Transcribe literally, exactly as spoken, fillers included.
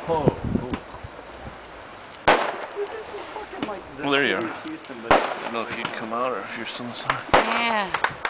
Oh, cool. Well, there you are. I don't know if you'd come out or if you're still inside. Yeah.